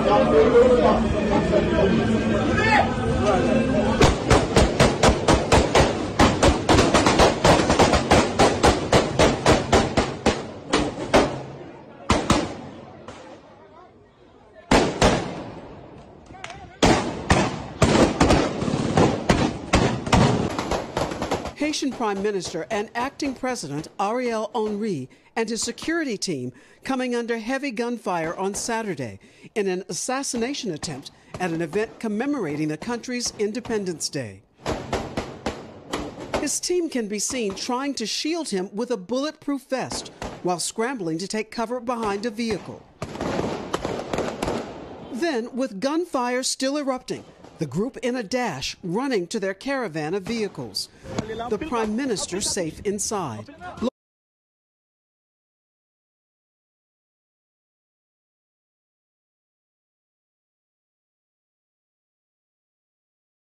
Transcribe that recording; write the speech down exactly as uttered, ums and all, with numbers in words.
Haitian Prime Minister and acting President Ariel Henry and his security team coming under heavy gunfire on Saturday in an assassination attempt at an event commemorating the country's Independence Day. His team can be seen trying to shield him with a bulletproof vest while scrambling to take cover behind a vehicle. Then, with gunfire still erupting, the group in a dash running to their caravan of vehicles. The Prime Minister safe inside.